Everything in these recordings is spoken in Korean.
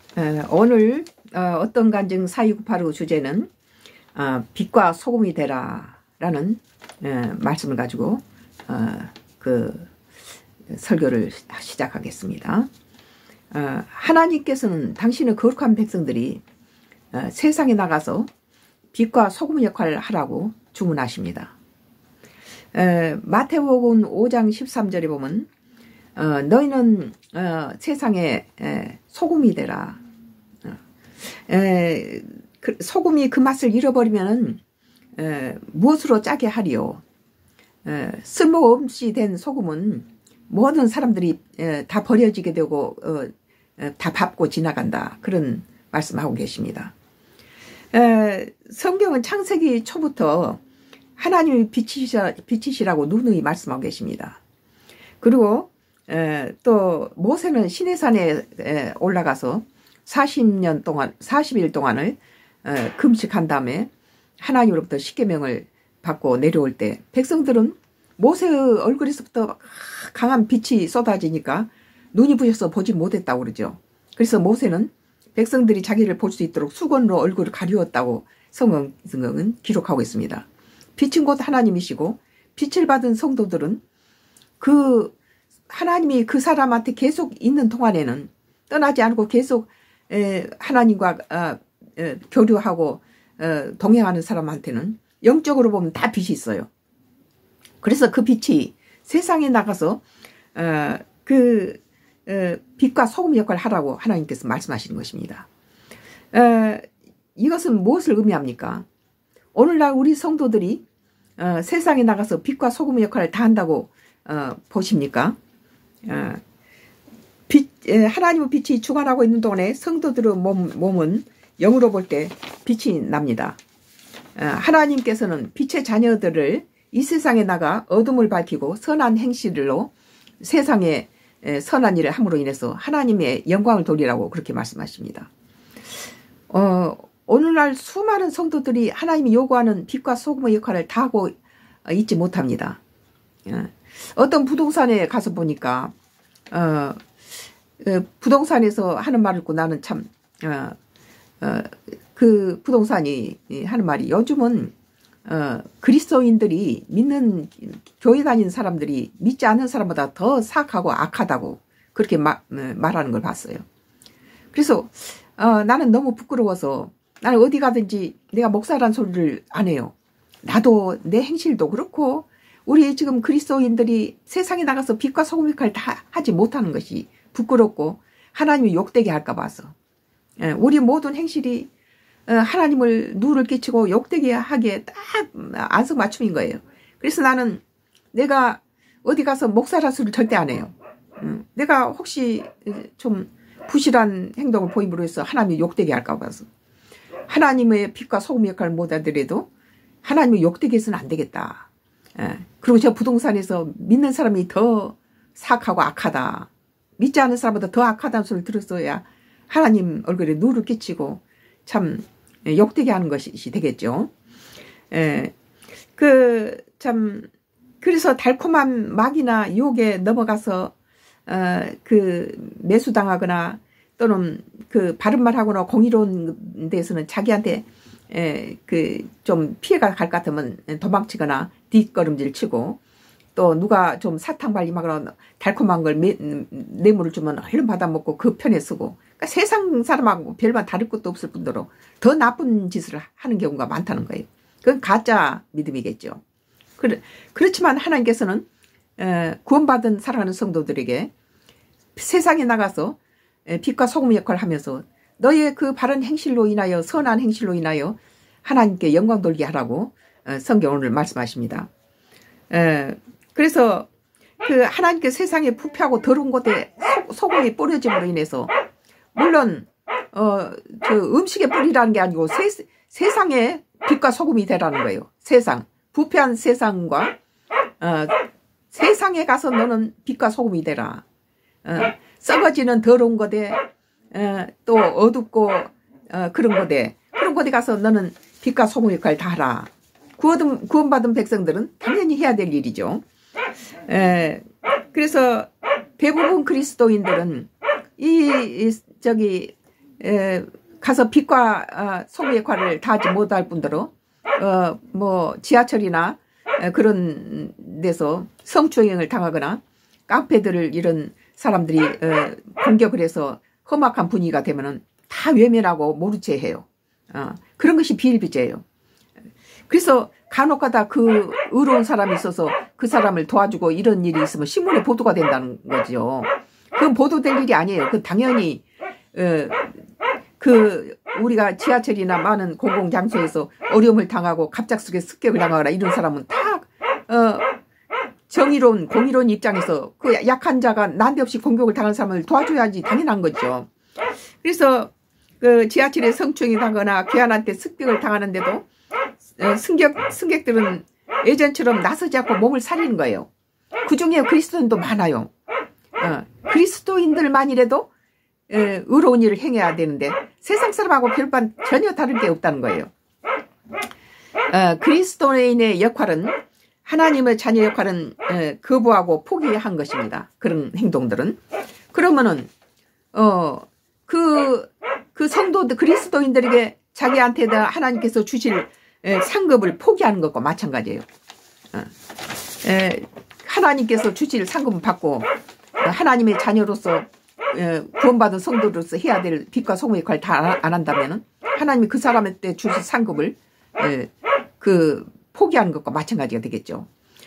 오늘 어떤 간증 4298의 주제는 빛과 소금이 되라 라는 말씀을 가지고 그 설교를 시작하겠습니다. 하나님께서는 당신의 거룩한 백성들이 세상에 나가서 빛과 소금 역할을 하라고 주문하십니다. 마태복음 5장 13절에 보면 너희는 세상에 소금이 되라. 소금이 그 맛을 잃어버리면 무엇으로 짜게 하리요. 쓸모없이 된 소금은 모든 사람들이 다 버려지게 되고 다 밟고 지나간다. 그런 말씀하고 계십니다. 성경은 창세기 초부터 하나님이 빛이시라고 누누이 말씀하고 계십니다. 그리고 또 모세는 시내산에 올라가서 40일 동안을 금식한 다음에 하나님으로부터 십계명을 받고 내려올 때 백성들은 모세의 얼굴에서부터 강한 빛이 쏟아지니까 눈이 부셔서 보지 못했다고 그러죠. 그래서 모세는 백성들이 자기를 볼 수 있도록 수건으로 얼굴을 가리웠다고 성경은 기록하고 있습니다. 빛은 곧 하나님이시고 빛을 받은 성도들은 그 하나님이 그 사람한테 계속 있는 동안에는 떠나지 않고 계속 하나님과 교류하고 동행하는 사람한테는 영적으로 보면 다 빛이 있어요. 그래서 그 빛이 세상에 나가서 빛과 소금 역할을 하라고 하나님께서 말씀하시는 것입니다. 이것은 무엇을 의미합니까? 오늘날 우리 성도들이 세상에 나가서 빛과 소금 역할을 다 한다고 보십니까? 하나님의 빛이 주관하고 있는 동안에 성도들의 몸은 영으로 볼 때 빛이 납니다. 하나님께서는 빛의 자녀들을 이 세상에 나가 어둠을 밝히고 선한 행실로 세상에 선한 일을 함으로 인해서 하나님의 영광을 돌리라고 그렇게 말씀하십니다. 오늘날 수많은 성도들이 하나님이 요구하는 빛과 소금의 역할을 다 하고 있지 못합니다. 어떤 부동산에 가서 보니까 부동산에서 하는 말을 듣고 나는 참 그 부동산이 하는 말이 요즘은 그리스도인들이 믿는 교회 다니는 사람들이 믿지 않는 사람보다 더 사악하고 악하다고 그렇게 말하는 걸 봤어요. 그래서 나는 너무 부끄러워서 나는 어디 가든지 내가 목사란 소리를 안 해요. 나도 내 행실도 그렇고 우리 지금 그리스도인들이 세상에 나가서 빛과 소금 역할을 다 하지 못하는 것이 부끄럽고 하나님이 욕되게 할까 봐서 우리 모든 행실이 하나님을 누를 끼치고 욕되게 하기에 딱 안성맞춤인 거예요. 그래서 나는 내가 어디 가서 목사란 소리를 절대 안 해요. 내가 혹시 좀 부실한 행동을 보임으로 해서 하나님이 욕되게 할까 봐서 하나님의 빛과 소금 역할을 못 하더라도 하나님의 욕되게 해서는 안 되겠다. 그리고 저 부동산에서 믿는 사람이 더 사악하고 악하다. 믿지 않는 사람보다 더 악하다는 소리를 들었어야 하나님 얼굴에 누를 끼치고 참 욕되게 하는 것이 되겠죠. 그래서 달콤한 막이나 유혹에 넘어가서 매수당하거나 또는 바른 말하거나 공의로운 데서는 자기한테 좀 피해가 갈 것 같으면 도망치거나 뒷걸음질 치고 또 누가 좀 사탕 발림하거나 달콤한 걸 뇌물을 주면 얼른 받아먹고 그 편에 쓰고 그러니까 세상 사람하고 별반 다를 것도 없을 뿐더러 더 나쁜 짓을 하는 경우가 많다는 거예요. 그건 가짜 믿음이겠죠. 그렇지만 하나님께서는 구원받은 사랑하는 성도들에게 세상에 나가서 빛과 소금 역할을 하면서 너의 그 바른 행실로 인하여 선한 행실로 인하여 하나님께 영광 돌게 하라고 성경 오늘 말씀하십니다. 그래서 하나님께 세상에 부패하고 더러운 곳에 소금이 뿌려짐으로 인해서 물론 음식에 뿌리라는 게 아니고 세상에 빛과 소금이 되라는 거예요. 부패한 세상과 세상에 가서 너는 빛과 소금이 되라. 썩어지는 더러운 곳에 또 어둡고 그런 곳에 가서 너는 빛과 소금 역할을 다 하라. 구원받은 백성들은 당연히 해야 될 일이죠. 그래서 대부분 그리스도인들은 가서 빛과 소금 역할을 다하지 못할 뿐더러 뭐 지하철이나 그런 데서 성추행을 당하거나 깡패들을 이런 사람들이 공격을 해서 험악한 분위기가 되면은 다 외면하고 모른 채 해요. 그런 것이 비일비재예요. 그래서 간혹가다 그 의로운 사람이 있어서 그 사람을 도와주고 이런 일이 있으면 신문에 보도가 된다는 거죠. 그건 보도될 일이 아니에요. 그 당연히 그 우리가 지하철이나 많은 공공장소에서 어려움을 당하고 갑작스럽게 습격을 당하거나 이런 사람은 다 정의로운 공의로운 입장에서 그 약한 자가 난데없이 공격을 당한 사람을 도와줘야지 당연한 거죠. 그래서 그 지하철에 성추행이 당하거나 괴한한테 습격을 당하는데도 승객들은 예전처럼 나서지 않고 몸을 사리는 거예요. 그중에 그리스도인도 많아요. 그리스도인들만이라도 의로운 일을 행해야 되는데 세상 사람하고 별반 전혀 다른 게 없다는 거예요. 그리스도인의 역할은 하나님의 자녀 역할은 거부하고 포기한 것입니다. 그런 행동들은. 그러면은 그 성도들 그리스도인들에게 자기한테다 하나님께서 주실 상급을 포기하는 것과 마찬가지예요. 하나님께서 주실 상급을 받고 하나님의 자녀로서 구원받은 성도로서 해야 될 빛과 소금의 역할을 다 안 한다면은 하나님이 그 사람한테 주실 상급을 포기하는 것과 마찬가지가 되겠죠.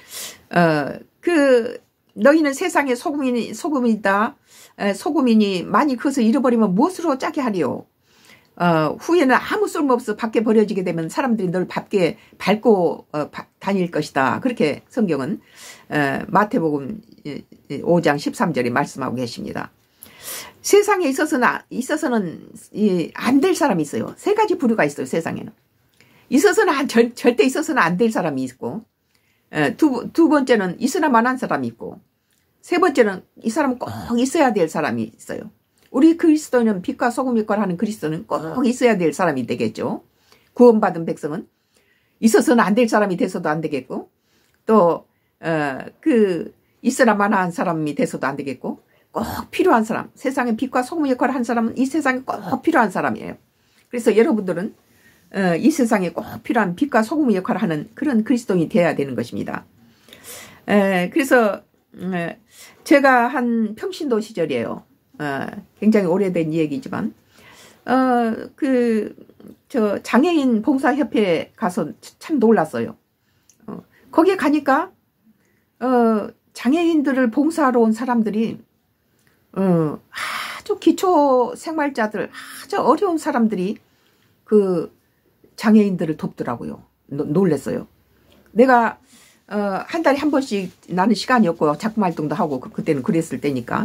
너희는 세상의 소금이다. 소금이니 많이 커서 잃어버리면 무엇으로 짜게 하리요. 후에는 아무 쓸모없어 밖에 버려지게 되면 사람들이 널 밖에 밟고 다닐 것이다. 그렇게 성경은 마태복음 5장 13절에 말씀하고 계십니다. 세상에 있어서는 안 될 사람이 있어요. 세 가지 부류가 있어요. 세상에는. 절대 있어서는 안 될 사람이 있고, 두 번째는 있으나마나한 사람이 있고, 세 번째는 이 사람은 꼭 있어야 될 사람이 있어요. 우리 그리스도인은 빛과 소금 역할을 하는 그리스도는 꼭 있어야 될 사람이 되겠죠. 구원받은 백성은 있어서는 안 될 사람이 돼서도 안 되겠고, 또 있으나마나한 사람이 돼서도 안 되겠고, 꼭 필요한 사람, 세상에 빛과 소금 역할을 한 사람은 이 세상에 꼭 필요한 사람이에요. 그래서 여러분들은 이 세상에 꼭 필요한 빛과 소금 역할을 하는 그런 그리스도인이 되어야 되는 것입니다. 그래서 제가 한 평신도 시절이에요. 굉장히 오래된 얘기지만 장애인 봉사협회에 가서 참 놀랐어요. 거기에 가니까 장애인들을 봉사하러 온 사람들이 아주 기초 생활자들, 아주 어려운 사람들이 그 장애인들을 돕더라고요. 놀랐어요. 내가 한 달에 한 번씩 나는 시간이 없고 작품 활동도 하고 그때는 그랬을 때니까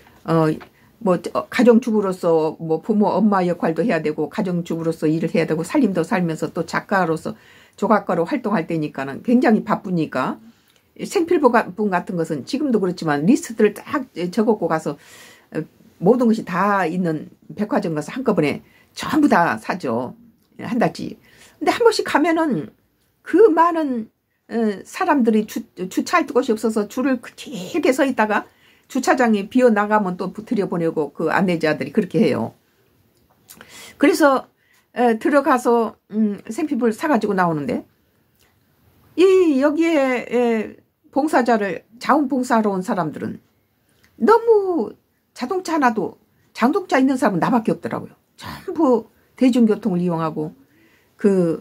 가정주부로서 부모 엄마 역할도 해야 되고 가정주부로서 일을 해야 되고 살림도 살면서 또 작가로서 조각가로 활동할 때니까는 굉장히 바쁘니까 생필품 같은 것은 지금도 그렇지만 리스트를 딱 적어고 가서 모든 것이 다 있는 백화점 가서 한꺼번에 전부 다 사죠. 한 달치. 근데 한 번씩 가면은 그 많은 사람들이 주차할 곳이 없어서 줄을 길게 서 있다가 주차장에 비어 나가면 또 들여보내고 그 안내자들이 그렇게 해요. 그래서 들어가서 생필품을 사가지고 나오는데 여기에 봉사자를 자원봉사하러 온 사람들은 너무 자동차 하나도 자동차 있는 사람은 나밖에 없더라고요. 전부 대중교통을 이용하고 그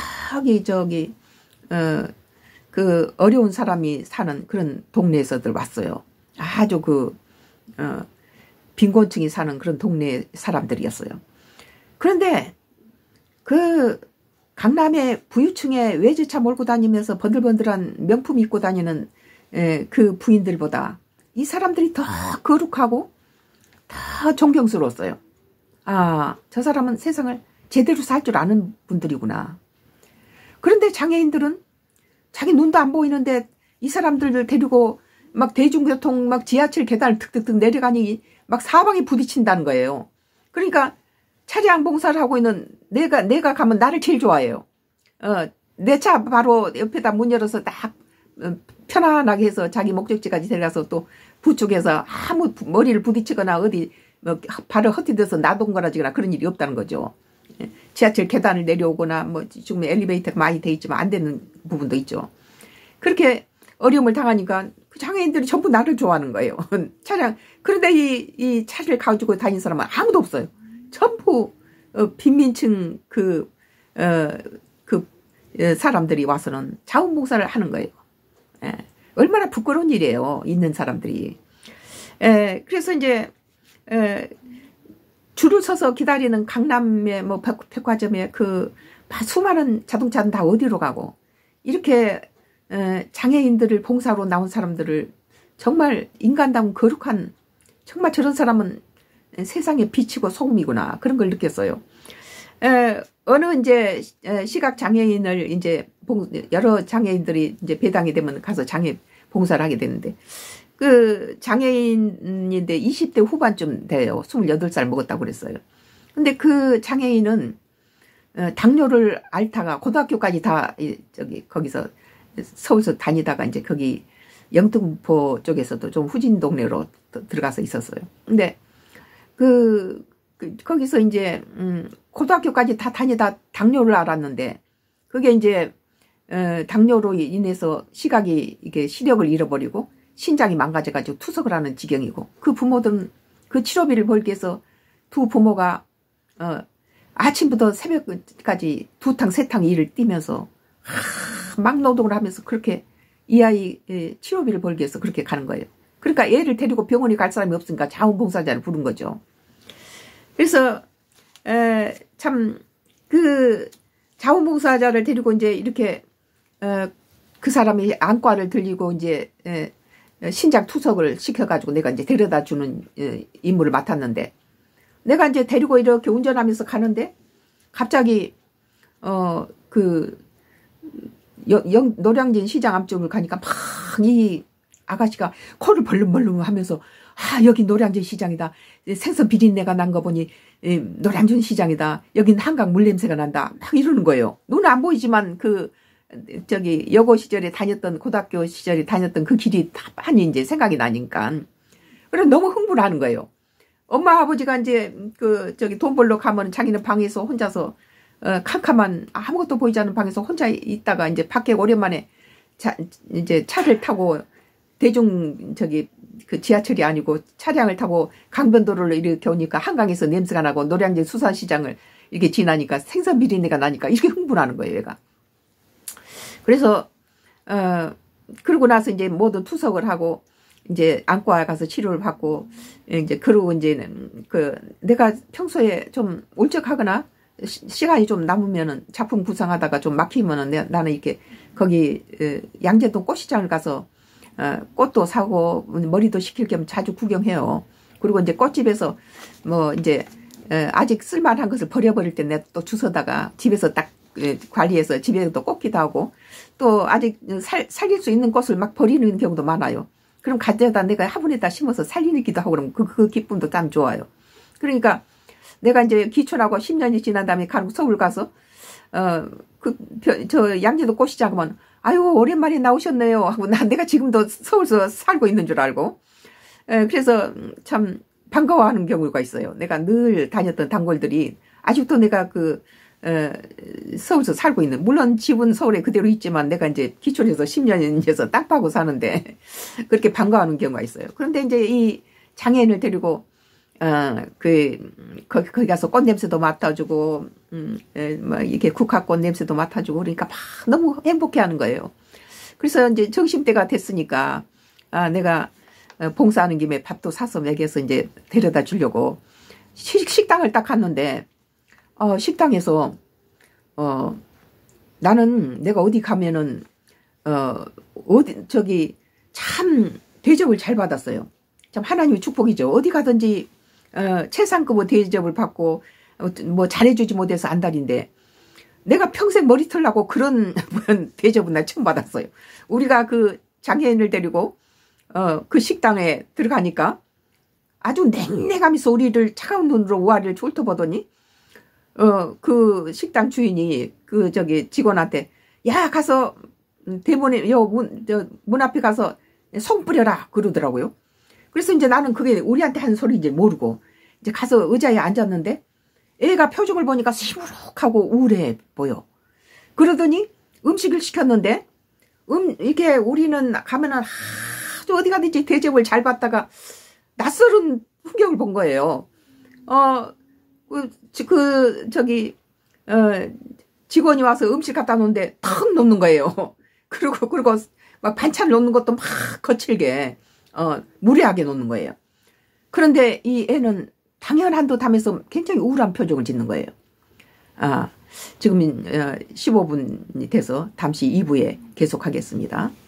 어려운 사람이 사는 그런 동네에서들 왔어요. 아주 빈곤층이 사는 그런 동네 사람들이었어요. 그런데 강남의 부유층에 외제차 몰고 다니면서 번들번들한 명품 입고 다니는 그 부인들보다 이 사람들이 더 거룩하고 더 존경스러웠어요. 저 사람은 세상을 제대로 살 줄 아는 분들이구나. 그런데 장애인들은 자기 눈도 안 보이는데 이 사람들을 데리고 막 대중교통 막 지하철 계단을 득득득 내려가니 막 사방에 부딪힌다는 거예요. 그러니까 차량 봉사를 하고 있는 내가 가면 나를 제일 좋아해요. 내 차 바로 옆에다 문 열어서 딱 편안하게 해서 자기 목적지까지 데려가서 또 부축해서 아무 머리를 부딪히거나 어디 뭐 발을 헛디뎌서 나동거라지거나 그런 일이 없다는 거죠. 지하철 계단을 내려오거나 뭐 지금 엘리베이터가 많이 돼 있지만 안 되는 부분도 있죠. 그렇게 어려움을 당하니까 그 장애인들이 전부 나를 좋아하는 거예요. 차량. 그런데 이 차를 가지고 다니는 사람은 아무도 없어요. 전부 빈민층 사람들이 와서는 자원봉사를 하는 거예요. 얼마나 부끄러운 일이에요. 있는 사람들이. 그래서 이제 줄을 서서 기다리는 강남의 뭐 백화점에 그 수많은 자동차는 다 어디로 가고 이렇게 장애인들을 봉사로 나온 사람들을 정말 인간다운 거룩한 정말 저런 사람은 세상에 빛이고 소금이구나 그런 걸 느꼈어요. 어느 이제 시각 장애인을 이제 여러 장애인들이 이제 배당이 되면 가서 장애 봉사를 하게 되는데 그 장애인인데 20대 후반쯤 돼요. 28살 먹었다고 그랬어요. 근데 그 장애인은 당뇨를 앓다가 고등학교까지 다 거기서 서울서 다니다가 이제 거기 영등포 쪽에서도 좀 후진 동네로 들어가서 있었어요. 근데 거기서 이제 고등학교까지 다 다니다 당뇨를 앓았는데 그게 이제 당뇨로 인해서 시각이 이게 시력을 잃어버리고 신장이 망가져가지고 투석을 하는 지경이고 그 부모들은 그 치료비를 벌기 위해서 두 부모가 아침부터 새벽까지 2탕 3탕 일을 뛰면서 막 노동을 하면서 그렇게 이 아이 치료비를 벌기 위해서 그렇게 가는 거예요. 그러니까 애를 데리고 병원에 갈 사람이 없으니까 자원봉사자를 부른 거죠. 그래서 참 그 자원봉사자를 데리고 이제 이렇게 그 사람이 안과를 들리고 이제 신장 투석을 시켜가지고 내가 이제 데려다 주는 임무를 맡았는데 내가 이제 데리고 이렇게 운전하면서 가는데 갑자기 노량진 시장 앞쪽을 가니까 막 이 아가씨가 코를 벌렁벌렁 하면서 여기 노량진 시장이다. 생선 비린내가 난 거 보니 노량진 시장이다. 여긴 한강 물냄새가 난다. 막 이러는 거예요. 눈은 안 보이지만 여고 시절에 다녔던 고등학교 시절에 다녔던 그 길이 다 많이 이제 생각이 나니까. 그래서 너무 흥분하는 거예요. 엄마 아버지가 이제 돈 벌러 가면 자기는 방에서 혼자서 캄캄한 아무것도 보이지 않는 방에서 혼자 있다가 이제 밖에 오랜만에 이제 차를 타고 그 지하철이 아니고 차량을 타고 강변도로를 이렇게 오니까 한강에서 냄새가 나고 노량진 수산시장을 이렇게 지나니까 생선 비린내가 나니까 이렇게 흥분하는 거예요, 얘가. 그래서 그러고 나서 이제 모든 투석을 하고 이제 안과에 가서 치료를 받고 이제 그러고 이제는 내가 평소에 좀 울적하거나 시간이 좀 남으면은 작품 구상하다가 좀 막히면은 나는 이렇게 거기 양재동 꽃시장을 가서 꽃도 사고 머리도 식힐 겸 자주 구경해요. 그리고 이제 꽃집에서 뭐 이제 아직 쓸만한 것을 버려버릴 때 내가 또 주워다가 집에서 딱 관리해서 집에도 꽂기도 하고 또 아직 살릴 수 있는 꽃을 막 버리는 경우도 많아요. 그럼 가져다 내가 화분에다 심어서 살리기도 하고 그러면 그 기쁨도 참 좋아요. 그러니까 내가 이제 기촌하고 10년이 지난 다음에 서울 가서 양재도 꽃시장 가면 아유 오랜만에 나오셨네요 하고 내가 지금도 서울서 살고 있는 줄 알고 그래서 참 반가워하는 경우가 있어요. 내가 늘 다녔던 단골들이 아직도 내가 서울서 살고 있는 물론 집은 서울에 그대로 있지만 내가 이제 기촌에서 10년에서 땅 파고 사는데 그렇게 반가워하는 경우가 있어요. 그런데 이제 이 장애인을 데리고 거기 가서 꽃 냄새도 맡아주고, 뭐, 이렇게 국화꽃 냄새도 맡아주고, 그러니까 막 너무 행복해 하는 거예요. 그래서 이제 점심때가 됐으니까, 내가 봉사하는 김에 밥도 사서 먹여서 이제 데려다 주려고 식당을 딱 갔는데, 식당에서, 나는 내가 어디 가면은, 참 대접을 잘 받았어요. 참 하나님의 축복이죠. 어디 가든지, 최상급의 대접을 받고 뭐 잘해주지 못해서 안달인데 내가 평생 머리 털라고 그런 대접은 나 처음 받았어요. 우리가 그 장애인을 데리고 그 식당에 들어가니까 아주 냉랭하면서 우리를 차가운 눈으로 우아를 훑어보더니 그 식당 주인이 직원한테 야 가서 대문에 문 앞에 가서 송 뿌려라 그러더라고요. 그래서 이제 나는 그게 우리한테 하는 소리인지 모르고 이제 가서 의자에 앉았는데 애가 표정을 보니까 시무룩하고 우울해 보여. 그러더니 음식을 시켰는데 이렇게 우리는 가면은 아주 어디 가든지 대접을 잘 받다가 낯설은 풍경을 본 거예요. 직원이 와서 음식 갖다 놓는데 탁 놓는 거예요. 그리고 막 반찬 놓는 것도 막 거칠게, 무례하게 놓는 거예요. 그런데 이 애는 당연한 듯 하면서 굉장히 우울한 표정을 짓는 거예요. 지금 15분이 돼서 잠시 2부에 계속하겠습니다.